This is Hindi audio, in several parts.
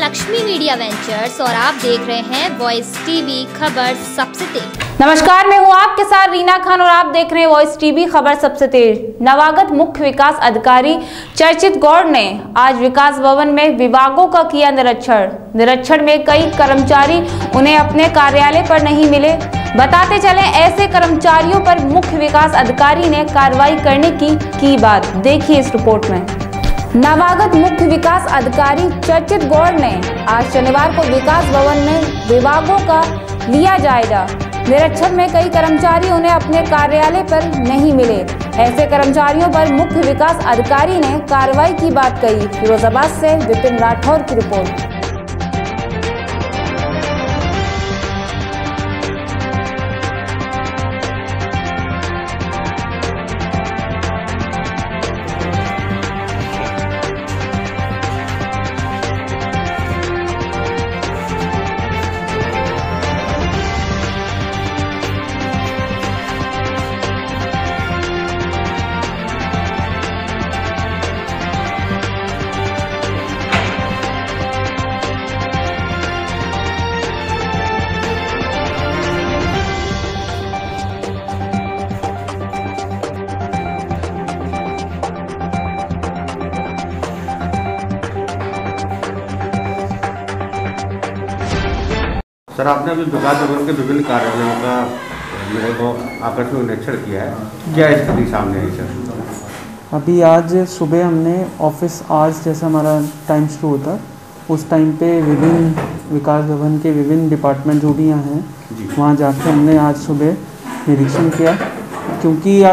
लक्ष्मी मीडिया वेंचर्स और आप देख रहे हैं वॉइस टीवी खबर सबसे तेज। नमस्कार, मैं हूं आपके साथ रीना खान और आप देख रहे हैं वॉइस टीवी खबर सबसे तेज। नवागत मुख्य विकास अधिकारी चर्चित गौड़ ने आज विकास भवन में विभागों का किया निरीक्षण में कई कर्मचारी उन्हें अपने कार्यालय पर नहीं मिले। बताते चले ऐसे कर्मचारियों पर मुख्य विकास अधिकारी ने कार्रवाई करने की बात। देखिए इस रिपोर्ट में। नवागत मुख्य विकास अधिकारी चर्चित गौड़ ने आज शनिवार को विकास भवन में विभागों का लिया जायजा। निरीक्षण में कई कर्मचारी उन्हें अपने कार्यालय पर नहीं मिले। ऐसे कर्मचारियों पर मुख्य विकास अधिकारी ने कार्रवाई की बात कही। फिरोजाबाद से विपिन राठौर की रिपोर्ट। सर, आपने अभी विकास भवन के विभिन्न कार्यालयों का मेरे को आकस्मिक निरीक्षण किया है, क्या स्थिति सामने आई सर? अभी आज सुबह हमने ऑफिस आवर्स जैसा हमारा टाइम शुरू होता उस टाइम पे विभिन्न विकास भवन के विभिन्न डिपार्टमेंट जो भी यहाँ हैं वहाँ जाके हमने आज सुबह निरीक्षण किया। क्योंकि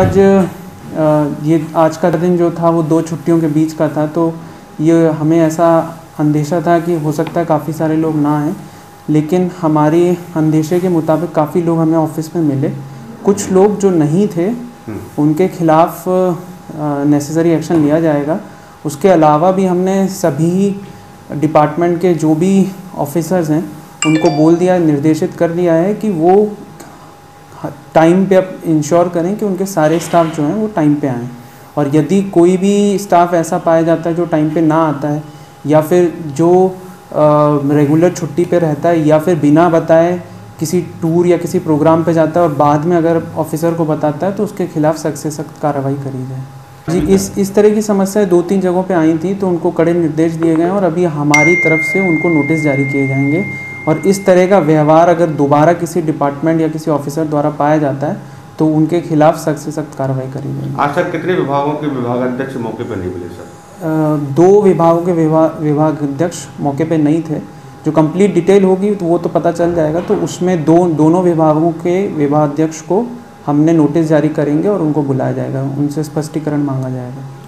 आज का दिन जो था वो 2 छुट्टियों के बीच का था, तो ये हमें ऐसा अंदेशा था कि हो सकता है काफ़ी सारे लोग ना आएँ, लेकिन हमारे अंदेशे के मुताबिक काफ़ी लोग हमें ऑफिस में मिले। कुछ लोग जो नहीं थे उनके खिलाफ नेसेसरी एक्शन लिया जाएगा। उसके अलावा भी हमने सभी डिपार्टमेंट के जो भी ऑफिसर्स हैं उनको बोल दिया, निर्देशित कर दिया है कि वो टाइम पे अब इंश्योर करें कि उनके सारे स्टाफ जो हैं वो टाइम पे आएँ। और यदि कोई भी स्टाफ ऐसा पाया जाता है जो टाइम पे ना आता है या फिर जो रेगुलर छुट्टी पे रहता है या फिर बिना बताए किसी टूर या किसी प्रोग्राम पे जाता है और बाद में अगर ऑफिसर को बताता है तो उसके खिलाफ सख्त से सख्त कार्रवाई करी जाए। जी, इस तरह की समस्याएं 2-3 जगहों पे आई थी, तो उनको कड़े निर्देश दिए गए और अभी हमारी तरफ से उनको नोटिस जारी किए जाएंगे। और इस तरह का व्यवहार अगर दोबारा किसी डिपार्टमेंट या किसी ऑफिसर द्वारा पाया जाता है तो उनके खिलाफ सख्त से सख्त कार्रवाई करी जाएगी। आज सर कितने विभागों के विभागाध्यक्ष मौके पर नहीं मिले सर? 2 विभागों के विभाग अध्यक्ष मौके पे नहीं थे। जो कंप्लीट डिटेल होगी तो वो तो पता चल जाएगा, तो उसमें दोनों विभागों के विभागाध्यक्ष को हमने नोटिस जारी करेंगे और उनको बुलाया जाएगा, उनसे स्पष्टीकरण मांगा जाएगा।